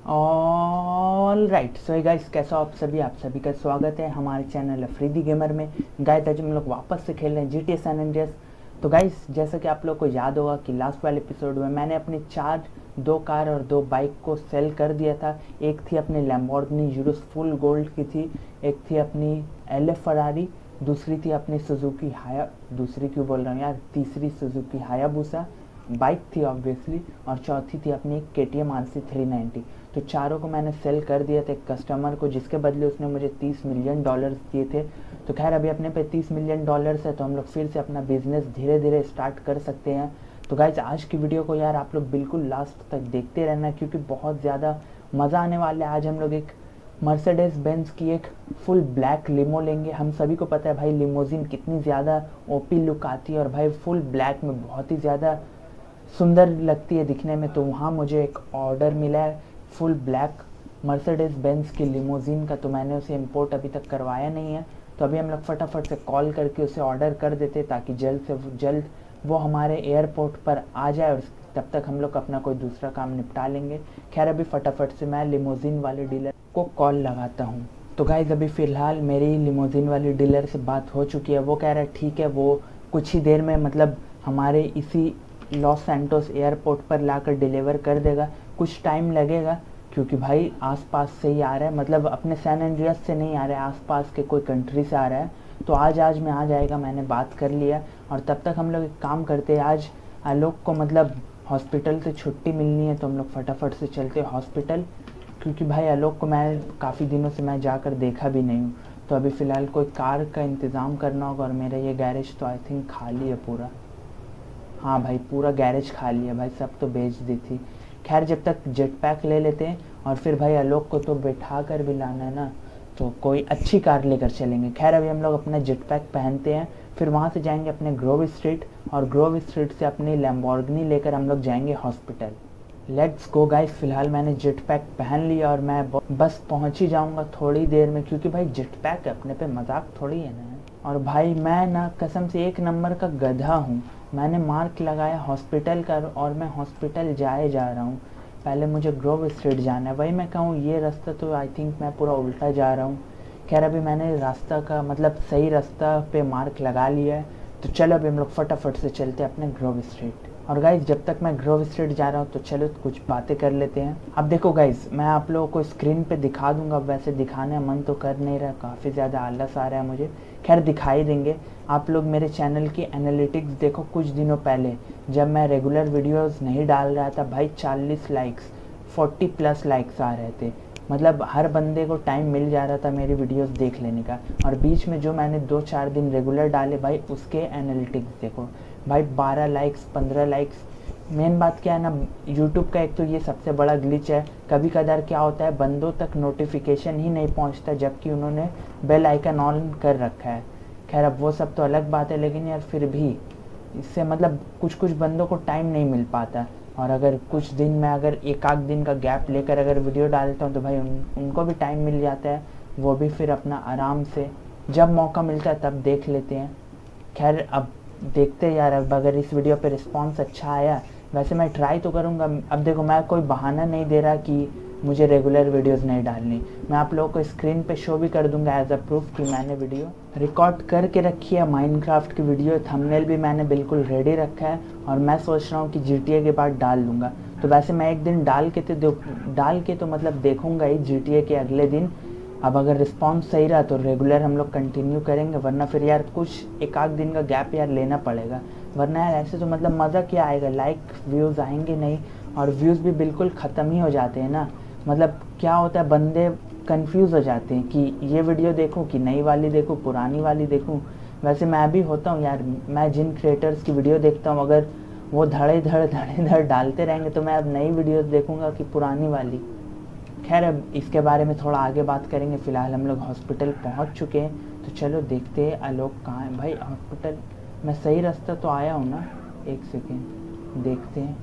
All right, so guys, कैसे हो आप सभी का स्वागत है हमारे चैनल अफरीदी गेमर में। गाइस आज हम लोग वापस से खेल रहे हैं GTA सैन एंड्रियास। तो गाइस जैसा कि आप लोग को याद होगा कि लास्ट वाले एपिसोड में मैंने अपनी दो कार और दो बाइक को सेल कर दिया था। एक थी अपनी लैम्बोर्गिनी यूरुस फुल गोल्ड की थी, एक थी अपनी LF फरारी, दूसरी थी अपनी सुजुकी हाया, दूसरी क्यों बोल रहा हूँ यार, तीसरी सुजुकी हायाबुसा बाइक थी ऑब्वियसली, और चौथी थी अपनी KTM RC 390। तो चारों को मैंने सेल कर दिया था एक कस्टमर को, जिसके बदले उसने मुझे $30 मिलियन दिए थे। तो खैर अभी अपने पे $30 मिलियन है, तो हम लोग फिर से अपना बिजनेस धीरे धीरे स्टार्ट कर सकते हैं। तो गाइज आज की वीडियो को यार आप लोग बिल्कुल लास्ट तक देखते रहना, क्योंकि बहुत ज़्यादा मज़ा आने वाला है। आज हम लोग एक मर्सिडीज बेंज की एक फुल ब्लैक लिमो लेंगे। हम सभी को पता है भाई लिमोजिन कितनी ज़्यादा ओपी लुक आती है, और भाई फुल ब्लैक में बहुत ही ज़्यादा सुंदर लगती है दिखने में। तो वहाँ मुझे एक ऑर्डर मिला है फुल ब्लैक मर्सिडीज बेंज की लिमोजिन का, तो मैंने उसे इंपोर्ट अभी तक करवाया नहीं है। तो अभी हम लोग फटाफट से कॉल करके उसे ऑर्डर कर देते, ताकि जल्द से जल्द वो हमारे एयरपोर्ट पर आ जाए, और तब तक हम लोग अपना कोई दूसरा काम निपटा लेंगे। खैर अभी फटाफट से मैं लिमोजिन वाले डीलर को कॉल लगाता हूँ। तो गाइज अभी फ़िलहाल मेरी लिमोजिन वाली डीलर से बात हो चुकी है। वो कह रहा है ठीक है, वो कुछ ही देर में मतलब हमारे इसी लॉस सैंटोस एयरपोर्ट पर लाकर डिलीवर कर देगा। कुछ टाइम लगेगा क्योंकि भाई आसपास से ही आ रहा है, मतलब अपने सैन एंड्रियास से नहीं आ रहा है, आसपास के कोई कंट्री से आ रहा है। तो आज में आ जाएगा, मैंने बात कर लिया। और तब तक हम लोग एक काम करते हैं, आज आलोक को मतलब हॉस्पिटल से छुट्टी मिलनी है, तो हम लोग फटाफट से चलते हैं हॉस्पिटल, क्योंकि भाई आलोक को मैं काफ़ी दिनों से मैं जाकर देखा भी नहीं हूँ। तो अभी फ़िलहाल कोई कार का इंतज़ाम करना होगा, और मेरा ये गैरेज तो आई थिंक खाली है पूरा। हाँ भाई पूरा गैरेज खाली है भाई, सब तो बेच दी थी। खैर जब तक जेट पैक ले लेते हैं, और फिर भाई आलोक को तो बैठा कर भी लाना है ना, तो कोई अच्छी कार लेकर चलेंगे। खैर अभी हम लोग अपना जेट पैक पहनते हैं, फिर वहाँ से जाएंगे अपने ग्रोव स्ट्रीट, और ग्रोव स्ट्रीट से अपनी लैम्बोर्गिनी लेकर हम लोग जाएंगे हॉस्पिटल। Let's go guys. फिलहाल मैंने जेट पैक पहन लिया, और मैं बस पहुँच ही जाऊँगा थोड़ी देर में, क्योंकि भाई जेट पैक अपने पे मजाक थोड़ी है ना। और भाई मैं ना कसम से एक नंबर का गधा हूँ। मैंने मार्क लगाया हॉस्पिटल का, और मैं हॉस्पिटल जाए जा रहा हूँ। पहले मुझे ग्रोव स्ट्रीट जाना है, वही मैं कहूँ ये रास्ता तो आई थिंक मैं पूरा उल्टा जा रहा हूँ। खैर अभी मैंने रास्ता का मतलब सही रास्ता पे मार्क लगा लिया है। तो चलो अभी हम लोग फटाफट से चलते हैं अपने ग्रोव स्ट्रीट। और गाइज जब तक मैं ग्रोव स्ट्रीट जा रहा हूँ, तो चलो कुछ बातें कर लेते हैं। अब देखो गाइज, मैं आप लोगों को स्क्रीन पे दिखा दूंगा, वैसे दिखाने मन तो कर नहीं रहा, काफ़ी ज़्यादा आलस आ रहा है मुझे। खैर दिखाई देंगे। आप लोग मेरे चैनल की एनालिटिक्स देखो, कुछ दिनों पहले जब मैं रेगुलर वीडियोस नहीं डाल रहा था भाई, 40 लाइक्स 40+ लाइक्स आ रहे थे। मतलब हर बंदे को टाइम मिल जा रहा था मेरी वीडियोस देख लेने का। और बीच में जो मैंने 2-4 दिन रेगुलर डाले भाई, उसके एनालिटिक्स देखो भाई, 12 लाइक्स 15 लाइक्स। मेन बात क्या है ना, यूट्यूब का एक तो ये सबसे बड़ा ग्लिच है। कभी कदार क्या होता है, बंदों तक नोटिफिकेशन ही नहीं पहुंचता, जबकि उन्होंने बेल आइकन ऑन कर रखा है। खैर अब वो सब तो अलग बात है, लेकिन यार फिर भी इससे मतलब कुछ बंदों को टाइम नहीं मिल पाता। और अगर कुछ दिन में अगर एक आध दिन का गैप लेकर अगर वीडियो डालता हूँ, तो भाई उनको भी टाइम मिल जाता है, वो भी फिर अपना आराम से जब मौका मिलता है तब देख लेते हैं। खैर अब देखते यार, अब अगर इस वीडियो पे रिस्पांस अच्छा आया, वैसे मैं ट्राई तो करूँगा। अब देखो मैं कोई बहाना नहीं दे रहा कि मुझे रेगुलर वीडियोस नहीं डालनी। मैं आप लोगों को स्क्रीन पे शो भी कर दूंगा एज अ प्रूफ कि मैंने वीडियो रिकॉर्ड करके रखी है। माइनक्राफ्ट की वीडियो थंबनेल भी मैंने बिल्कुल रेडी रखा है, और मैं सोच रहा हूँ कि GTA के बाद डाल लूँगा। तो वैसे मैं एक दिन डाल के तो मतलब देखूँगा ही GTA के अगले दिन। अब अगर रिस्पांस सही रहा तो रेगुलर हम लोग कंटिन्यू करेंगे, वरना फिर यार कुछ एक आध दिन का गैप यार लेना पड़ेगा। वरना यार ऐसे तो मतलब मज़ा क्या आएगा, लाइक व्यूज़ आएंगे नहीं, और व्यूज़ भी बिल्कुल ख़त्म ही हो जाते हैं ना। मतलब क्या होता है, बंदे कंफ्यूज हो जाते हैं कि ये वीडियो देखूं कि नई वाली देखूं, पुरानी वाली देखूं। वैसे मैं भी होता हूँ यार, मैं जिन क्रिएटर्स की वीडियो देखता हूँ, अगर वो धड़े धड़ डालते रहेंगे, तो मैं अब नई वीडियोस देखूंगा कि पुरानी वाली। खैर अब इसके बारे में थोड़ा आगे बात करेंगे। फ़िलहाल हम लोग हॉस्पिटल पहुँच चुके हैं, तो चलो देखते हैं आलोक कहाँ है। भाई हॉस्पिटल मैं सही रास्ता तो आया हूँ ना, एक सेकेंड देखते हैं।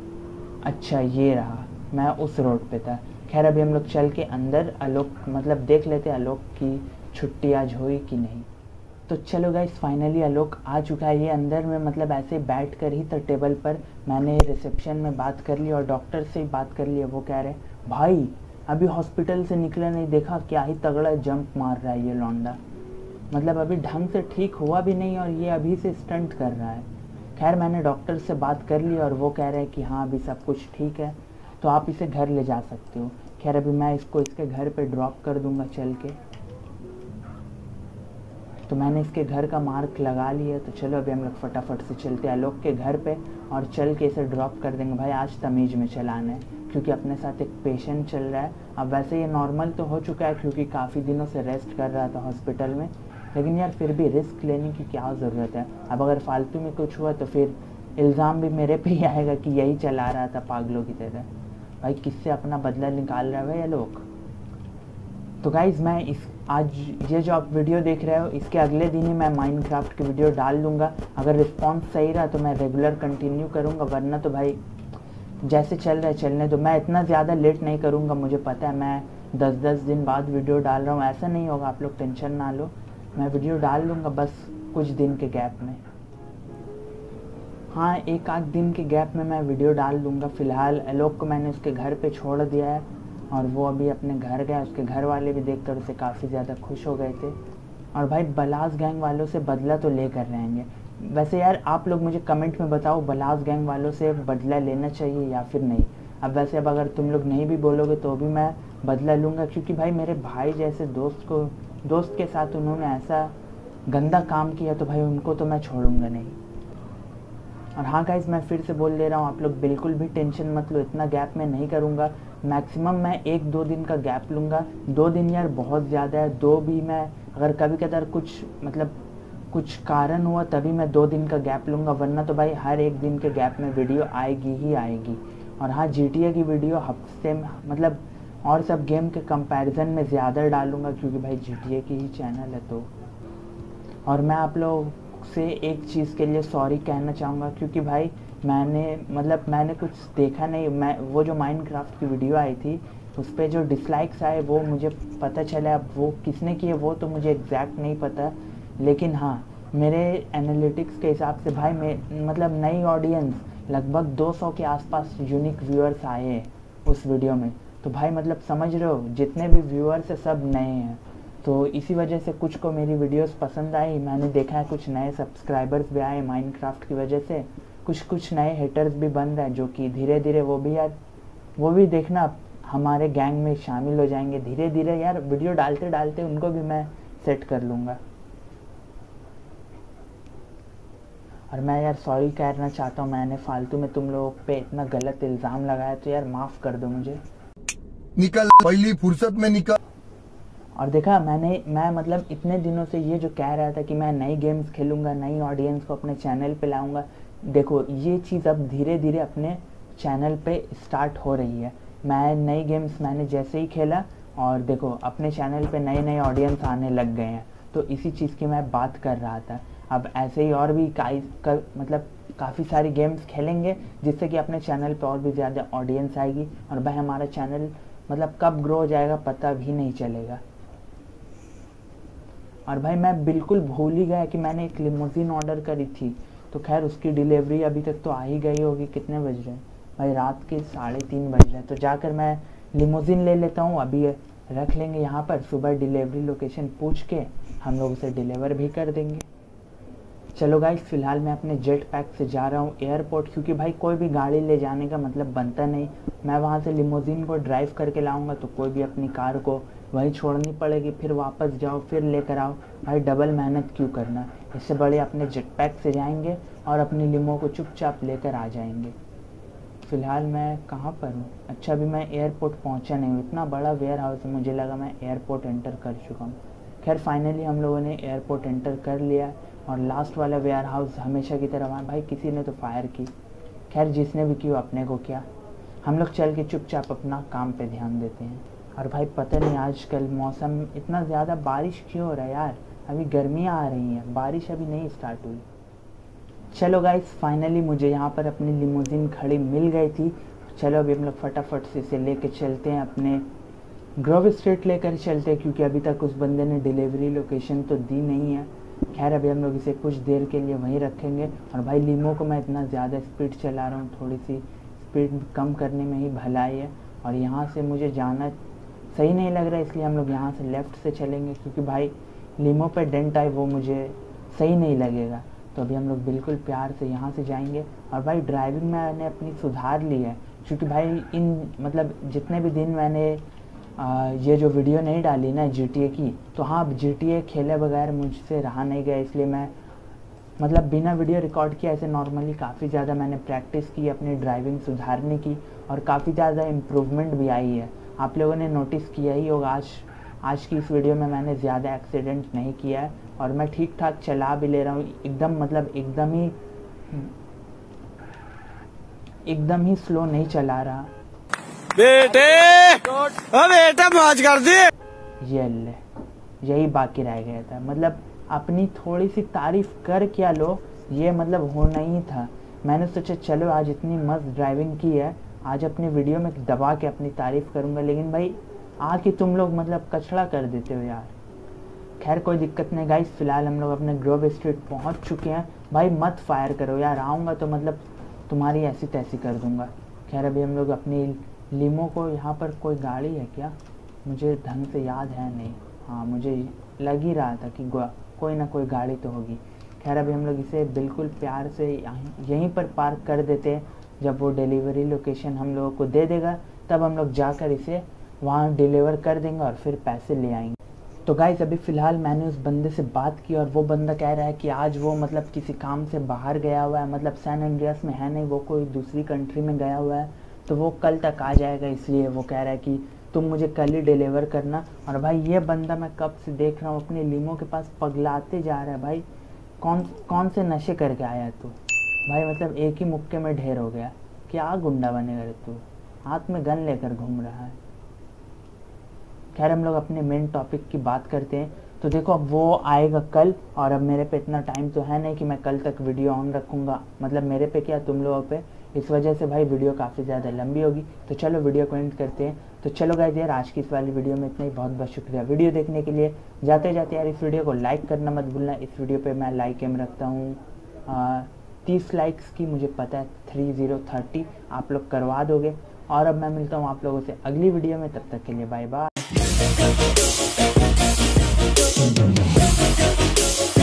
अच्छा ये रहा, मैं उस रोड पे था। खैर अभी हम लोग चल के अंदर आलोक मतलब देख लेते हैं आलोक की छुट्टी आज हुई कि नहीं। तो चलो गाइस फाइनली आलोक आ चुका है। ये अंदर में मतलब ऐसे बैठ कर ही था टेबल पर। मैंने रिसेप्शन में बात कर ली, और डॉक्टर से ही बात कर ली है। वो कह रहे भाई अभी हॉस्पिटल से निकला नहीं, देखा क्या ही तगड़ा जंप मार रहा है ये लौंडा। मतलब अभी ढंग से ठीक हुआ भी नहीं और ये अभी से स्टंट कर रहा है। खैर मैंने डॉक्टर से बात कर ली और वो कह रहे हैं कि हाँ अभी सब कुछ ठीक है, तो आप इसे घर ले जा सकते हो। खैर अभी मैं इसको इसके घर पे ड्रॉप कर दूंगा चल के। तो मैंने इसके घर का मार्क लगा लिया, तो चलो अभी हम लोग फटाफट से चलते हैं आलोक के घर पे और चल के इसे ड्रॉप कर देंगे। भाई आज तमीज़ में चलाना है क्योंकि अपने साथ एक पेशेंट चल रहा है। अब वैसे ये नॉर्मल तो हो चुका है क्योंकि काफ़ी दिनों से रेस्ट कर रहा था हॉस्पिटल में, लेकिन यार फिर भी रिस्क लेने की क्या ज़रूरत है। अब अगर फालतू में कुछ हुआ तो फिर इल्ज़ाम भी मेरे पे ही आएगा कि यही चला रहा था पागलों की तरह। भाई किससे अपना बदला निकाल रहा है भाई ये लोग। तो गाइज़ मैं इस आज ये जो आप वीडियो देख रहे हो इसके अगले दिन ही मैं माइनक्राफ्ट की वीडियो डाल दूँगा। अगर रिस्पॉन्स सही रहा तो मैं रेगुलर कंटिन्यू करूँगा, वरना तो भाई जैसे चल रहा है चलने दो। मैं इतना ज़्यादा लेट नहीं करूँगा, मुझे पता है मैं 10-10 दिन बाद वीडियो डाल रहा हूँ, ऐसा नहीं होगा, आप लोग टेंशन ना लो। मैं वीडियो डाल लूँगा बस कुछ दिन के गैप में। हाँ एक आध दिन के गैप में मैं वीडियो डाल दूँगा। फ़िलहाल आलोक को मैंने उसके घर पे छोड़ दिया है और वो अभी अपने घर गया। उसके घर वाले भी देखकर उसे काफ़ी ज़्यादा खुश हो गए थे। और भाई बलास गैंग वालों से बदला तो लेकर रहेंगे। वैसे यार आप लोग मुझे कमेंट में बताओ बलास गैंग वालों से बदला लेना चाहिए या फिर नहीं। अब वैसे अब अगर तुम लोग नहीं भी बोलोगे तो भी मैं बदला लूँगा, क्योंकि भाई मेरे भाई जैसे दोस्त के साथ उन्होंने ऐसा गंदा काम किया तो भाई उनको तो मैं छोड़ूंगा नहीं। और हाँ गाइज मैं फिर से बोल दे रहा हूँ, आप लोग बिल्कुल भी टेंशन मत लो, इतना गैप मैं नहीं करूँगा। मैक्सिमम मैं 1-2 दिन का गैप लूँगा। 2 दिन यार बहुत ज़्यादा है। 2 भी मैं अगर कभी कदार कुछ कारण हुआ तभी मैं 2 दिन का गैप लूँगा, वरना तो भाई हर एक दिन के गैप में वीडियो आएगी ही आएगी। और हाँ GTA की वीडियो हफ्ते में मतलब और सब गेम के कंपैरिजन में ज़्यादा डालूँगा क्योंकि भाई GTA की ही चैनल है तो। और मैं आप लोग से एक चीज़ के लिए सॉरी कहना चाहूँगा क्योंकि भाई मैंने कुछ देखा नहीं। मैं वो जो माइनक्राफ्ट की वीडियो आई थी उस पर जो डिसलाइक्स आए वो मुझे पता चला, अब वो किसने किए वो तो मुझे एग्जैक्ट नहीं पता, लेकिन हाँ मेरे एनालिटिक्स के हिसाब से भाई नई ऑडियंस लगभग 200 के आसपास यूनिक व्यूअर्स आए हैं उस वीडियो में। तो भाई समझ रहे हो जितने भी व्यूअर्स हैं सब नए हैं, तो इसी वजह से कुछ को मेरी वीडियोस पसंद आई। मैंने देखा है कुछ नए सब्सक्राइबर्स भी आए माइनक्राफ्ट की वजह से, कुछ नए हेटर्स भी बन रहे हैं जो कि धीरे धीरे वो भी देखना हमारे गैंग में शामिल हो जाएंगे धीरे धीरे। यार वीडियो डालते डालते उनको भी मैं सेट कर लूँगा। और मैं यार सॉरी कहना चाहता हूँ, मैंने फालतू में तुम लोगों पे इतना गलत इल्ज़ाम लगाया, तो यार माफ़ कर दो मुझे। निकल पहली फुर्सत में निकल। और देखा मैं इतने दिनों से ये जो कह रहा था कि मैं नई गेम्स खेलूँगा, नई ऑडियंस को अपने चैनल पे लाऊंगा, देखो ये चीज़ अब धीरे धीरे अपने चैनल पे स्टार्ट हो रही है। मैं नई गेम्स मैंने जैसे ही खेला और देखो अपने चैनल पे नए नए ऑडियंस आने लग गए हैं, तो इसी चीज़ की मैं बात कर रहा था। अब ऐसे ही और भी काफ़ी सारी गेम्स खेलेंगे जिससे कि अपने चैनल पे और भी ज़्यादा ऑडियंस आएगी और भाई हमारा चैनल कब ग्रो हो जाएगा पता भी नहीं चलेगा। और भाई मैं बिल्कुल भूल ही गया कि मैंने एक लिमोजिन ऑर्डर करी थी, तो खैर उसकी डिलीवरी अभी तक तो आ ही गई होगी। कितने बज रहे हैं भाई? रात के 3:30 बज रहे हैं। तो जाकर मैं लिमोजिन ले लेता हूँ, अभी रख लेंगे यहाँ पर। सुबह डिलीवरी लोकेशन पूछ के हम लोग उसे डिलीवर भी कर देंगे। चलो गाइस फ़िलहाल मैं अपने जेट पैक से जा रहा हूँ एयरपोर्ट, क्योंकि भाई कोई भी गाड़ी ले जाने का बनता नहीं। मैं वहाँ से लिमोजिन को ड्राइव करके लाऊंगा तो कोई भी अपनी कार को वहीं छोड़नी पड़ेगी, फिर वापस जाओ फिर लेकर आओ। भाई डबल मेहनत क्यों करना, इससे बड़े अपने जेट पैक से जाएंगे और अपनी लिमो को चुपचाप लेकर आ जाएंगे। फ़िलहाल मैं कहाँ पर हूँ? अच्छा अभी मैं एयरपोर्ट पहुँचा नहीं हूँ। इतना बड़ा वेयर हाउस है, मुझे लगा मैं एयरपोर्ट एंटर कर चुका हूँ। खैर फाइनली हम लोगों ने एयरपोर्ट एंटर कर लिया और लास्ट वाला वेयर हाउस हमेशा की तरह वहाँ भाई किसी ने तो फायर की। खैर जिसने भी की अपने को क्या, हम लोग चल के चुपचाप अपना काम पे ध्यान देते हैं। और भाई पता नहीं आजकल मौसम इतना ज़्यादा बारिश क्यों हो रहा है यार, अभी गर्मियाँ आ रही हैं, बारिश अभी नहीं स्टार्ट हुई। चलो गाइस फाइनली मुझे यहाँ पर अपनी लिमोजिन खड़ी मिल गई थी। चलो अभी हम लोग फटाफट से इसे लेके चलते हैं, अपने ग्रोव स्ट्रीट लेकर चलते हैं, क्योंकि अभी तक उस बंदे ने डिलीवरी लोकेशन तो दी नहीं है। खैर अभी हम लोग इसे कुछ देर के लिए वहीं रखेंगे। और भाई लिमो को मैं इतना ज़्यादा स्पीड चला रहा हूँ, थोड़ी सी स्पीड कम करने में ही भलाई है। और यहाँ से मुझे जाना सही नहीं लग रहा, इसलिए हम लोग यहाँ से लेफ़्ट से चलेंगे, क्योंकि भाई लीमो पे डेंट आए वो मुझे सही नहीं लगेगा। तो अभी हम लोग बिल्कुल प्यार से यहाँ से जाएंगे। और भाई ड्राइविंग मैंने अपनी सुधार ली है, क्योंकि भाई इन मतलब जितने भी दिन मैंने ये जो वीडियो नहीं डाली ना GTA की, तो हाँ GTA खेले बगैर मुझसे रहा नहीं गया, इसलिए मैं मतलब बिना वीडियो रिकॉर्ड किया ऐसे नॉर्मली काफ़ी ज़्यादा मैंने प्रैक्टिस की अपनी ड्राइविंग सुधारने की, और काफ़ी ज़्यादा इम्प्रूवमेंट भी आई है। आप लोगों ने नोटिस किया ही होगा, आज की इस वीडियो में मैंने ज़्यादा एक्सीडेंट नहीं किया है, और मैं ठीक ठाक चला भी ले रहा हूँ, एकदम ही स्लो नहीं चला रहा। बेटा मौज कर दी। ये ले, यही बाकी रह गया था, मतलब अपनी थोड़ी सी तारीफ कर क्या लो, ये मतलब होना ही था। मैंने सोचा चलो आज इतनी मस्त ड्राइविंग की है, आज अपनी वीडियो में दबा के अपनी तारीफ करूँगा, लेकिन भाई आके तुम लोग मतलब कचड़ा कर देते हो यार। खैर कोई दिक्कत नहीं गाइस, फिलहाल हम लोग अपने ग्रोव स्ट्रीट पहुंच चुके हैं। भाई मत फायर करो यार, आऊँगा तो मतलब तुम्हारी ऐसी तैसी कर दूंगा। खैर अभी हम लोग अपनी लीमो को, यहाँ पर कोई गाड़ी है क्या, मुझे ढंग से याद है नहीं, हाँ मुझे लग ही रहा था कि कोई ना कोई गाड़ी तो होगी। खैर अभी हम लोग इसे बिल्कुल प्यार से यहीं पर पार्क कर देते हैं। जब वो डिलीवरी लोकेशन हम लोगों को दे देगा, तब हम लोग जाकर इसे वहाँ डिलीवर कर देंगे और फिर पैसे ले आएंगे। तो गाइस अभी फ़िलहाल मैंने उस बंदे से बात की, और वो बंदा कह रहा है कि आज वो मतलब किसी काम से बाहर गया हुआ है, मतलब सैन एंड्रियास में है नहीं, वो कोई दूसरी कंट्री में गया हुआ है, तो वो कल तक आ जाएगा, इसलिए वो कह रहा है कि तुम मुझे कल ही डिलीवर करना। और भाई ये बंदा मैं कब से देख रहा हूँ अपने लीमो के पास पगलाते जा रहा है। भाई कौन से नशे करके आया तू भाई, मतलब एक ही मुक्के में ढेर हो गया, क्या गुंडा बनेगा रे तू, हाथ में गन लेकर घूम रहा है। खैर हम लोग अपने मेन टॉपिक की बात करते हैं। तो देखो अब वो आएगा कल, और अब मेरे पे इतना टाइम तो है नहीं कि मैं कल तक वीडियो ऑन रखूँगा, मतलब मेरे पे क्या तुम लोगों पे, इस वजह से भाई वीडियो काफ़ी ज़्यादा लंबी होगी। तो चलो वीडियो को एंड करते हैं। तो चलो गाइस यार आज की इस वाली वीडियो में इतना ही, बहुत बहुत शुक्रिया वीडियो देखने के लिए। जाते जाते यार इस वीडियो को लाइक करना मत भूलना। इस वीडियो पे मैं लाइक एम रखता हूँ 30 लाइक्स की, मुझे पता है 30 आप लोग करवा दोगे। और अब मैं मिलता हूँ आप लोगों से अगली वीडियो में, तब तक के लिए बाय बाय।